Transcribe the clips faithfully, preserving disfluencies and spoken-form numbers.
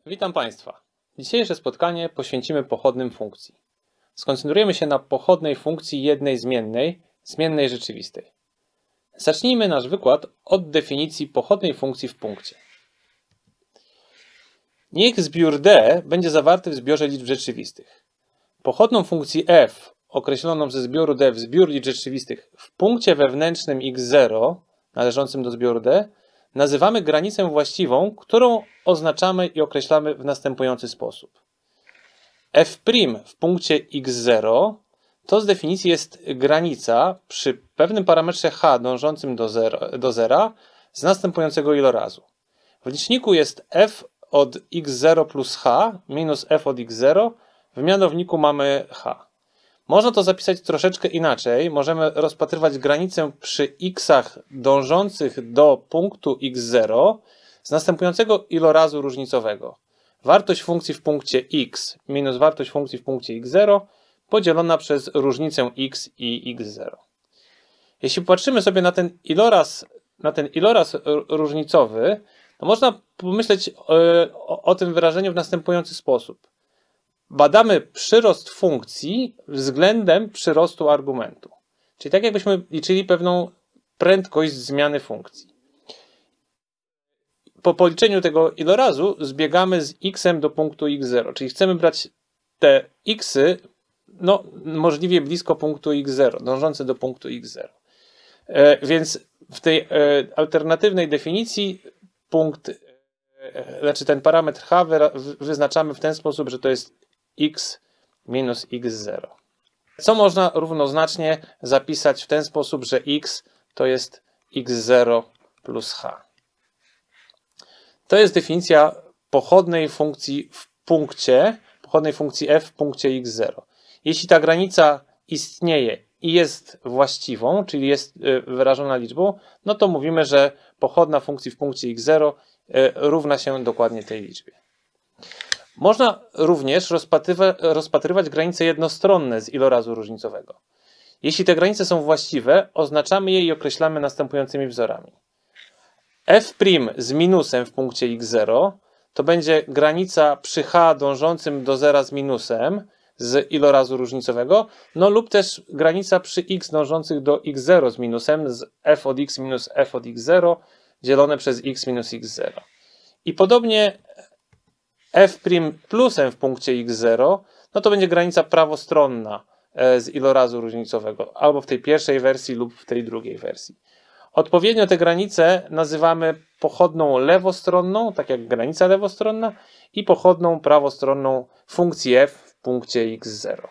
Witam Państwa. Dzisiejsze spotkanie poświęcimy pochodnym funkcji. Skoncentrujemy się na pochodnej funkcji jednej zmiennej, zmiennej rzeczywistej. Zacznijmy nasz wykład od definicji pochodnej funkcji w punkcie. Niech zbiór D będzie zawarty w zbiorze liczb rzeczywistych. Pochodną funkcji f, określoną ze zbioru D w zbiór liczb rzeczywistych w punkcie wewnętrznym x zero, należącym do zbioru D, nazywamy granicę właściwą, którą oznaczamy i określamy w następujący sposób. F' w punkcie x zero to z definicji jest granica przy pewnym parametrze h dążącym do zera, do zera z następującego ilorazu. W liczniku jest f od x zero plus h minus f od x zero, w mianowniku mamy h. Można to zapisać troszeczkę inaczej. Możemy rozpatrywać granicę przy x'ach dążących do punktu x zero z następującego ilorazu różnicowego. Wartość funkcji w punkcie x minus wartość funkcji w punkcie x zero podzielona przez różnicę x i x zero. Jeśli popatrzymy sobie na ten iloraz, na ten iloraz różnicowy, to można pomyśleć o, o tym wyrażeniu w następujący sposób. Badamy przyrost funkcji względem przyrostu argumentu. Czyli tak jakbyśmy liczyli pewną prędkość zmiany funkcji. Po policzeniu tego ilorazu zbiegamy z xem do punktu x zero, czyli chcemy brać te xy no, możliwie blisko punktu x zero, dążące do punktu x zero. E, więc w tej e, alternatywnej definicji punkt, e, znaczy ten parametr h wyra, wyznaczamy w ten sposób, że to jest x minus x zero. Co można równoznacznie zapisać w ten sposób, że x to jest x zero plus h. To jest definicja pochodnej funkcji w punkcie, pochodnej funkcji f w punkcie x zero. Jeśli ta granica istnieje i jest właściwą, czyli jest wyrażona liczbą, no to mówimy, że pochodna funkcji w punkcie x zero równa się dokładnie tej liczbie. Można również rozpatrywać, rozpatrywać granice jednostronne z ilorazu różnicowego. Jeśli te granice są właściwe, oznaczamy je i określamy następującymi wzorami. F' z minusem w punkcie x zero to będzie granica przy h dążącym do zera z minusem z ilorazu różnicowego, no lub też granica przy x dążących do x zero z minusem z f od x minus f od x zero dzielone przez x minus x zero. I podobnie F' plusem w punkcie x zero, no to będzie granica prawostronna z ilorazu różnicowego, albo w tej pierwszej wersji lub w tej drugiej wersji. Odpowiednio te granice nazywamy pochodną lewostronną, tak jak granica lewostronna, i pochodną prawostronną funkcji f w punkcie x zero.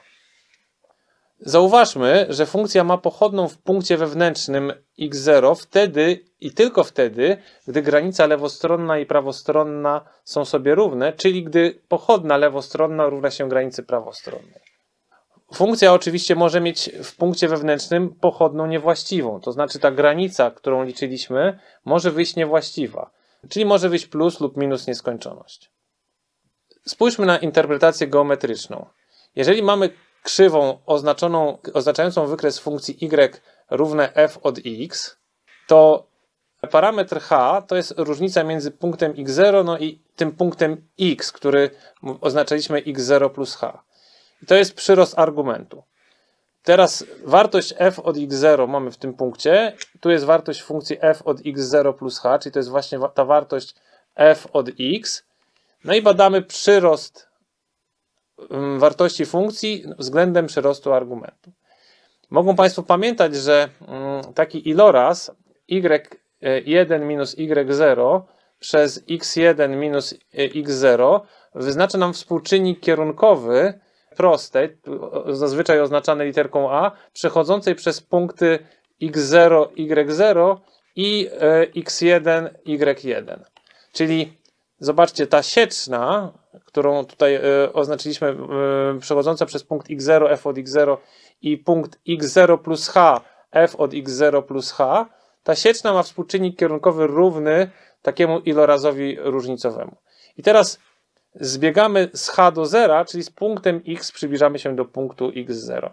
Zauważmy, że funkcja ma pochodną w punkcie wewnętrznym x zero wtedy i tylko wtedy, gdy granica lewostronna i prawostronna są sobie równe, czyli gdy pochodna lewostronna równa się granicy prawostronnej. Funkcja oczywiście może mieć w punkcie wewnętrznym pochodną niewłaściwą, to znaczy ta granica, którą liczyliśmy, może wyjść niewłaściwa, czyli może wyjść plus lub minus nieskończoność. Spójrzmy na interpretację geometryczną. Jeżeli mamy krzywą oznaczoną, oznaczającą wykres funkcji y równe f od x, to parametr h to jest różnica między punktem x zero no i tym punktem x, który oznaczaliśmy x zero plus h. I to jest przyrost argumentu. Teraz wartość f od x zero mamy w tym punkcie, tu jest wartość funkcji f od x zero plus h, czyli to jest właśnie ta wartość f od x. No i badamy przyrost wartości funkcji względem przyrostu argumentu. Mogą Państwo pamiętać, że taki iloraz y jeden minus y zero przez x jeden minus x zero wyznacza nam współczynnik kierunkowy prostej, zazwyczaj oznaczany literką a, przechodzącej przez punkty x zero, y zero i x jeden, y jeden. Czyli zobaczcie, ta sieczna, którą tutaj y, oznaczyliśmy, y, przechodząca przez punkt x zero, f od x zero i punkt x zero plus h, f od x zero plus h, ta sieczna ma współczynnik kierunkowy równy takiemu ilorazowi różnicowemu. I teraz zbiegamy z h do zera, czyli z punktem x przybliżamy się do punktu x zero.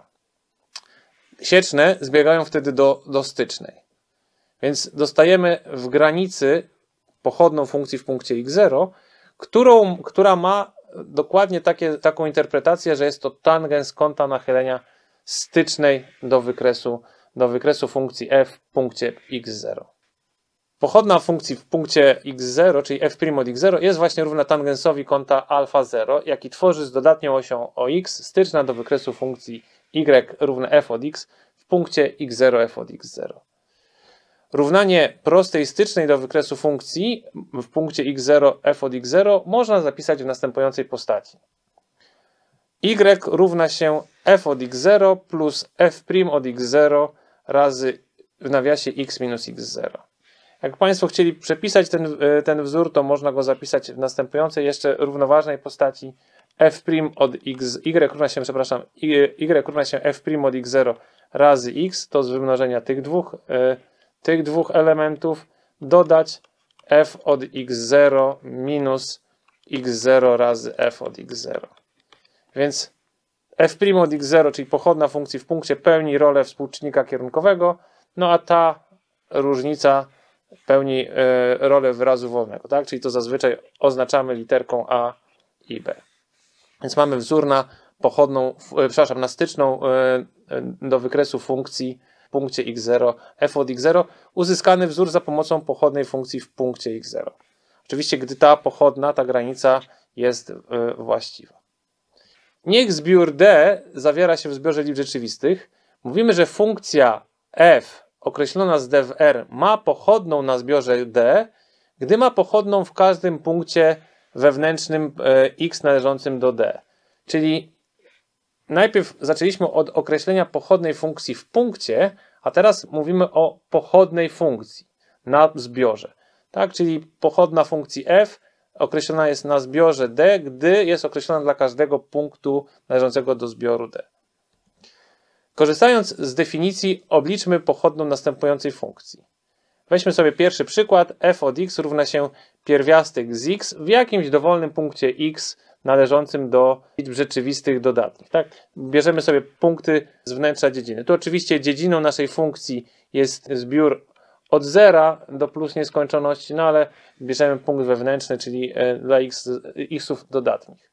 Sieczne zbiegają wtedy do, do stycznej. Więc dostajemy w granicy pochodną funkcji w punkcie x zero, którą, która ma dokładnie takie, taką interpretację, że jest to tangens kąta nachylenia stycznej do wykresu, do wykresu funkcji f w punkcie x zero. Pochodna funkcji w punkcie x zero, czyli f' od x zero, jest właśnie równa tangensowi kąta alfa zero, jaki tworzy z dodatnią osią o x styczna do wykresu funkcji y równe f od x w punkcie x zero f od x zero. Równanie prostej stycznej do wykresu funkcji w punkcie x zero f od x zero można zapisać w następującej postaci. Y równa się f od x zero plus f' od x zero razy w nawiasie x minus x zero. Jak Państwo chcieli przepisać ten, ten wzór, to można go zapisać w następującej jeszcze równoważnej postaci. f' od x, y równa się, przepraszam, y równa się f' od x zero razy x, to z wymnożenia tych dwóch, tych dwóch elementów, dodać f od x zero minus x zero razy f od x zero. Więc f' od x zero, czyli pochodna funkcji w punkcie, pełni rolę współczynnika kierunkowego, no a ta różnica pełni e, rolę wyrazu wolnego, tak? Czyli to zazwyczaj oznaczamy literką a i b. Więc mamy wzór na pochodną, e, przepraszam, na styczną e, do wykresu funkcji w punkcie x zero f od x zero, uzyskany wzór za pomocą pochodnej funkcji w punkcie x zero. Oczywiście, gdy ta pochodna, ta granica jest e, właściwa. Niech zbiór d zawiera się w zbiorze liczb rzeczywistych. Mówimy, że funkcja f określona z d w R ma pochodną na zbiorze d, gdy ma pochodną w każdym punkcie wewnętrznym e, x należącym do d. Czyli najpierw zaczęliśmy od określenia pochodnej funkcji w punkcie, a teraz mówimy o pochodnej funkcji na zbiorze. Tak? Czyli pochodna funkcji f określona jest na zbiorze d, gdy jest określona dla każdego punktu należącego do zbioru d. Korzystając z definicji, obliczmy pochodną następującej funkcji. Weźmy sobie pierwszy przykład. F od x równa się pierwiastek z x w jakimś dowolnym punkcie x należącym do liczb rzeczywistych dodatnich. Tak? Bierzemy sobie punkty z wnętrza dziedziny. Tu oczywiście dziedziną naszej funkcji jest zbiór od zera do plus nieskończoności, no ale bierzemy punkt wewnętrzny, czyli dla x, xów dodatnich.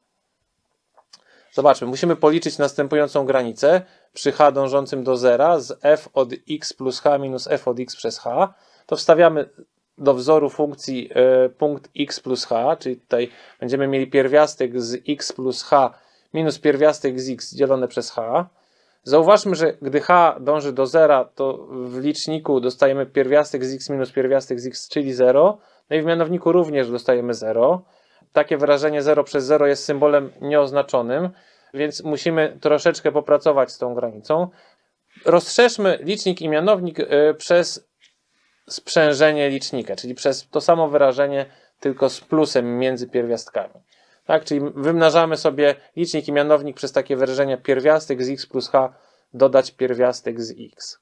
Zobaczmy, musimy policzyć następującą granicę przy h dążącym do zera z f od x plus h minus f od x przez h. To wstawiamy do wzoru funkcji y, punkt x plus h, czyli tutaj będziemy mieli pierwiastek z x plus h minus pierwiastek z x dzielone przez h. Zauważmy, że gdy h dąży do zera, to w liczniku dostajemy pierwiastek z x minus pierwiastek z x, czyli zero. No i w mianowniku również dostajemy zero. Takie wyrażenie zero przez zero jest symbolem nieoznaczonym, więc musimy troszeczkę popracować z tą granicą. Rozszerzmy licznik i mianownik przez sprzężenie licznika, czyli przez to samo wyrażenie, tylko z plusem między pierwiastkami. Tak, czyli wymnażamy sobie licznik i mianownik przez takie wyrażenia pierwiastek z x plus h dodać pierwiastek z x.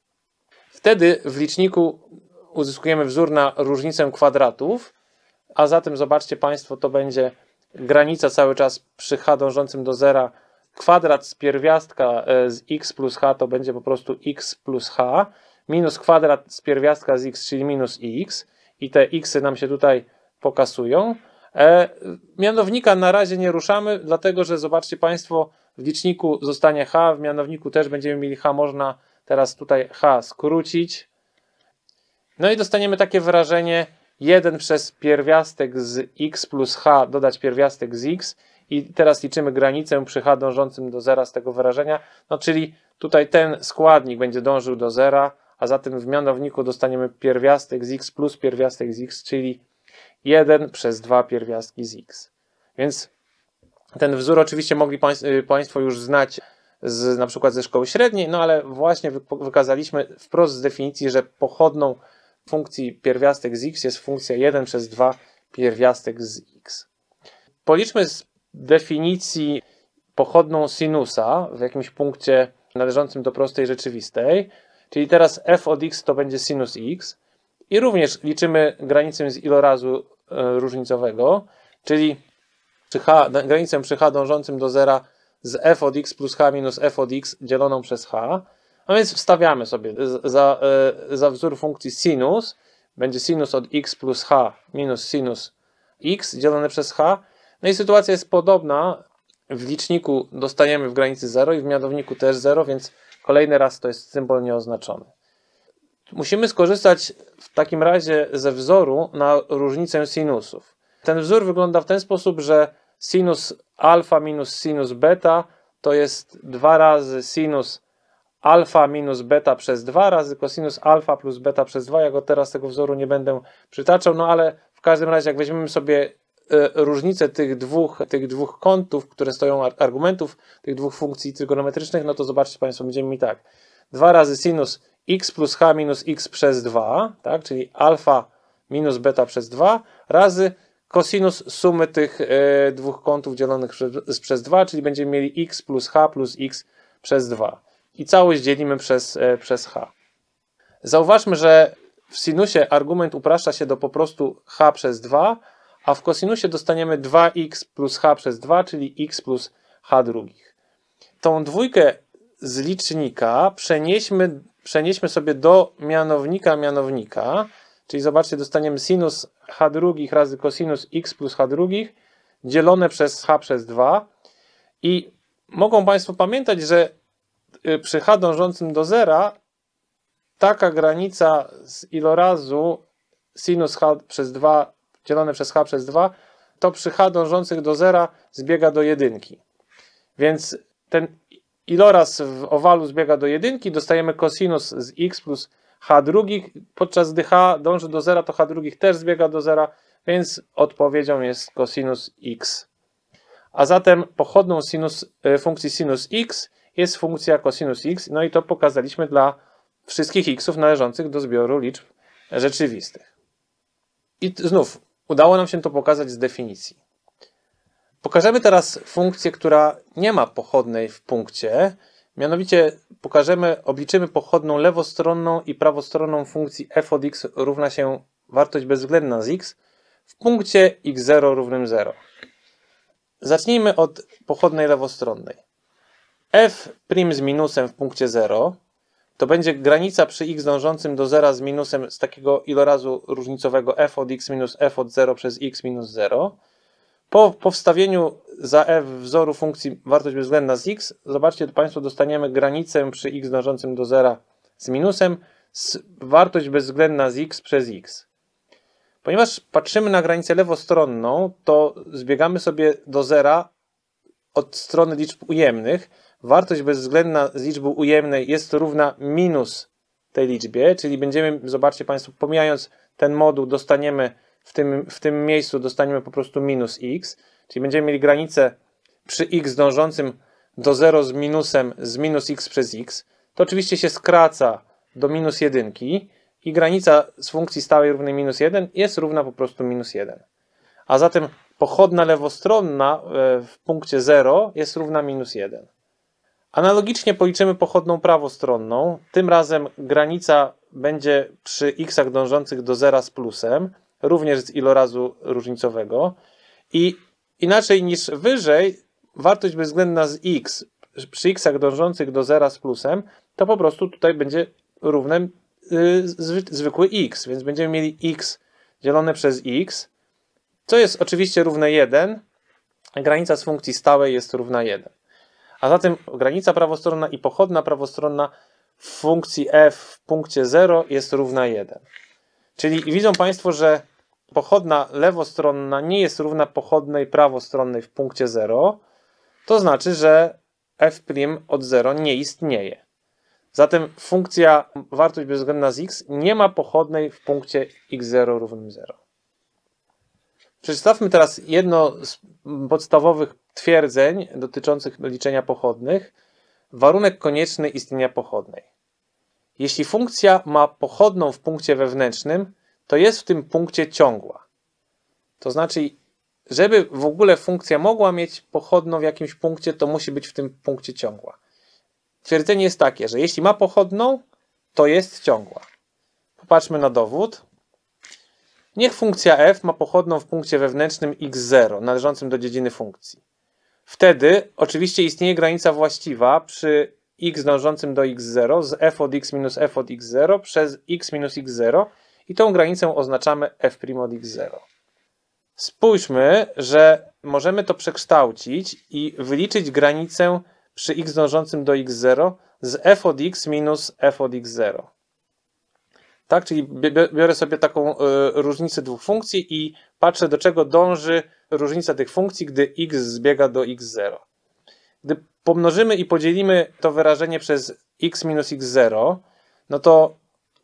Wtedy w liczniku uzyskujemy wzór na różnicę kwadratów, a zatem zobaczcie Państwo, to będzie granica cały czas przy h dążącym do zera. Kwadrat z pierwiastka z x plus h to będzie po prostu x plus h, minus kwadrat z pierwiastka z x, czyli minus x. I te xy nam się tutaj pokasują. E, mianownika na razie nie ruszamy, dlatego że zobaczcie Państwo, w liczniku zostanie h, w mianowniku też będziemy mieli h, można teraz tutaj h skrócić. No i dostaniemy takie wyrażenie jeden przez pierwiastek z x plus h dodać pierwiastek z x i teraz liczymy granicę przy h dążącym do zera z tego wyrażenia, no czyli tutaj ten składnik będzie dążył do zera, a zatem w mianowniku dostaniemy pierwiastek z x plus pierwiastek z x, czyli jeden przez dwa pierwiastki z x. Więc ten wzór oczywiście mogli Państwo już znać z, na przykład ze szkoły średniej, no ale właśnie wykazaliśmy wprost z definicji, że pochodną funkcji pierwiastek z x jest funkcja jeden przez dwa pierwiastek z x. Policzmy z definicji pochodną sinusa w jakimś punkcie należącym do prostej rzeczywistej, czyli teraz f od x to będzie sinus x i również liczymy granicę z ilorazu e, różnicowego, czyli przy h, granicę przy h dążącym do zera z f od x plus h minus f od x dzieloną przez h. A więc wstawiamy sobie za, za wzór funkcji sinus, będzie sinus od x plus h minus sinus x dzielone przez h. No i sytuacja jest podobna. W liczniku dostajemy w granicy zero i w mianowniku też zero, więc kolejny raz to jest symbol nieoznaczony. Musimy skorzystać w takim razie ze wzoru na różnicę sinusów. Ten wzór wygląda w ten sposób, że sinus alfa minus sinus beta to jest dwa razy sinus alfa minus beta przez dwa razy cosinus alfa plus beta przez dwa. Ja go teraz tego wzoru nie będę przytaczał, no ale w każdym razie jak weźmiemy sobie różnicę tych dwóch, tych dwóch kątów, które stoją argumentów, tych dwóch funkcji trygonometrycznych, no to zobaczcie Państwo, będziemy mieli tak. dwa razy sinus x plus h minus x przez dwa, tak, czyli alfa minus beta przez dwa, razy cosinus sumy tych y, dwóch kątów dzielonych przez, przez dwa, czyli będziemy mieli x plus h plus x przez dwa. I całość dzielimy przez, y, przez h. Zauważmy, że w sinusie argument upraszcza się do po prostu h przez dwa, a w kosinusie dostaniemy dwa x plus h przez dwa, czyli x plus h drugich. Tą dwójkę z licznika przenieśmy, przenieśmy sobie do mianownika mianownika, czyli zobaczcie, dostaniemy sinus h drugich razy cosinus x plus h drugich dzielone przez h przez dwa. I mogą Państwo pamiętać, że przy h dążącym do zera taka granica z ilorazu sinus h przez dwa dzielone przez h przez dwa, to przy h dążących do zera zbiega do jedynki. Więc ten iloraz w owalu zbiega do jedynki, dostajemy cosinus z x plus h drugich, podczas gdy h dąży do zera, to h drugich też zbiega do zera, więc odpowiedzią jest cosinus x. A zatem pochodną sinus, funkcji sinus x jest funkcja cosinus x, no i to pokazaliśmy dla wszystkich xów należących do zbioru liczb rzeczywistych. I znów udało nam się to pokazać z definicji. Pokażemy teraz funkcję, która nie ma pochodnej w punkcie. Mianowicie pokażemy, obliczymy pochodną lewostronną i prawostronną funkcji f od x równa się wartość bezwzględna z x w punkcie x zero równym zero. Zacznijmy od pochodnej lewostronnej. F' z minusem w punkcie zero to będzie granica przy x dążącym do zera z minusem z takiego ilorazu różnicowego f od x minus f od zero przez x minus zero. Po, po wstawieniu za f wzoru funkcji wartość bezwzględna z x, zobaczcie Państwo, dostaniemy granicę przy x dążącym do zera z minusem z wartość bezwzględna z x przez x. Ponieważ patrzymy na granicę lewostronną, to zbiegamy sobie do zera od strony liczb ujemnych. Wartość bezwzględna z liczby ujemnej jest równa minus tej liczbie, czyli będziemy, zobaczcie Państwo, pomijając ten moduł, dostaniemy w tym, w tym miejscu dostaniemy po prostu minus x, czyli będziemy mieli granicę przy x dążącym do zera z minusem z minus x przez x. To oczywiście się skraca do minus jedynki i granica z funkcji stałej równej minus jeden jest równa po prostu minus jeden. A zatem pochodna lewostronna w punkcie zero jest równa minus jeden. Analogicznie policzymy pochodną prawostronną. Tym razem granica będzie przy x'ach dążących do zera z plusem, również z ilorazu różnicowego. I inaczej niż wyżej, wartość bezwzględna z x przy x'ach dążących do zera z plusem, to po prostu tutaj będzie równe yy, zwykły x, więc będziemy mieli x dzielone przez x, co jest oczywiście równe jeden, a granica z funkcji stałej jest równa jeden. A zatem granica prawostronna i pochodna prawostronna w funkcji f w punkcie zero jest równa jeden. Czyli widzą Państwo, że pochodna lewostronna nie jest równa pochodnej prawostronnej w punkcie zero. To znaczy, że f' od zera nie istnieje. Zatem funkcja wartość bezwzględna z x nie ma pochodnej w punkcie x zero równym zero. Przedstawmy teraz jedno z podstawowych twierdzeń dotyczących liczenia pochodnych. Warunek konieczny istnienia pochodnej. Jeśli funkcja ma pochodną w punkcie wewnętrznym, to jest w tym punkcie ciągła. To znaczy, żeby w ogóle funkcja mogła mieć pochodną w jakimś punkcie, to musi być w tym punkcie ciągła. Twierdzenie jest takie, że jeśli ma pochodną, to jest ciągła. Popatrzmy na dowód. Niech funkcja f ma pochodną w punkcie wewnętrznym x zero, należącym do dziedziny funkcji. Wtedy oczywiście istnieje granica właściwa przy x dążącym do x zero z f od x minus f od x zero przez x minus x zero i tą granicę oznaczamy f' od x zero. spójrzmy, że możemy to przekształcić i wyliczyć granicę przy x dążącym do x zero z f od x minus f od x zero. Tak, czyli biorę sobie taką y, różnicę dwóch funkcji i patrzę, do czego dąży różnica tych funkcji, gdy x zbiega do x zero. Gdy pomnożymy i podzielimy to wyrażenie przez x minus x zero, no to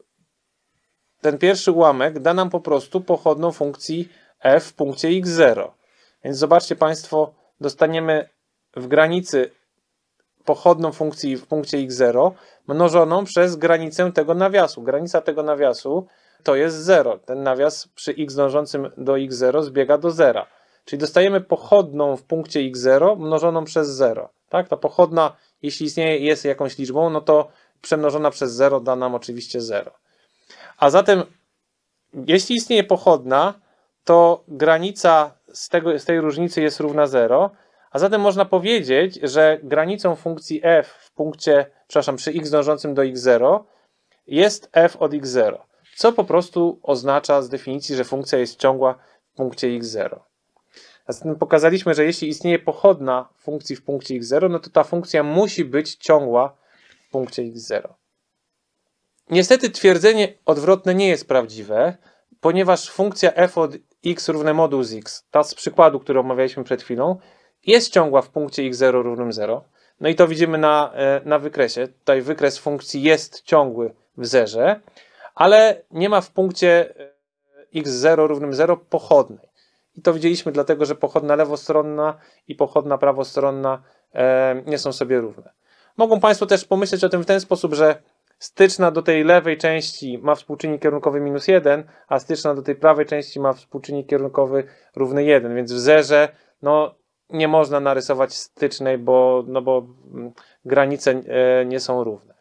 ten pierwszy ułamek da nam po prostu pochodną funkcji f w punkcie x zero. Więc zobaczcie Państwo, dostaniemy w granicy pochodną funkcji w punkcie x zero mnożoną przez granicę tego nawiasu. Granica tego nawiasu to jest zero. Ten nawias przy x dążącym do x zero zbiega do zera. Czyli dostajemy pochodną w punkcie x zero mnożoną przez zero. Tak? Ta pochodna, jeśli istnieje, jest jakąś liczbą, no to przemnożona przez zero da nam oczywiście zero. A zatem, jeśli istnieje pochodna, to granica z, tego, z tej różnicy jest równa zero, a zatem można powiedzieć, że granicą funkcji f w punkcie, przepraszam, przy x dążącym do x zero jest f od x zero, co po prostu oznacza z definicji, że funkcja jest ciągła w punkcie x zero. A zatem pokazaliśmy, że jeśli istnieje pochodna funkcji w punkcie x zero, no to ta funkcja musi być ciągła w punkcie x zero. Niestety twierdzenie odwrotne nie jest prawdziwe, ponieważ funkcja f od x równe modulus x, ta z przykładu, który omawialiśmy przed chwilą, jest ciągła w punkcie x zero równym zero. No i to widzimy na, na wykresie. Tutaj wykres funkcji jest ciągły w zerze, ale nie ma w punkcie x zero równym zero pochodnej. I to widzieliśmy dlatego, że pochodna lewostronna i pochodna prawostronna e, nie są sobie równe. Mogą Państwo też pomyśleć o tym w ten sposób, że styczna do tej lewej części ma współczynnik kierunkowy minus jeden, a styczna do tej prawej części ma współczynnik kierunkowy równy jeden, więc w zerze no, nie można narysować stycznej, bo, no bo granice e, nie są równe.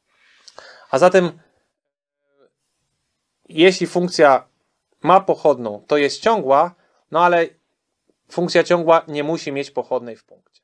A zatem jeśli funkcja ma pochodną, to jest ciągła, no ale funkcja ciągła nie musi mieć pochodnej w punkcie.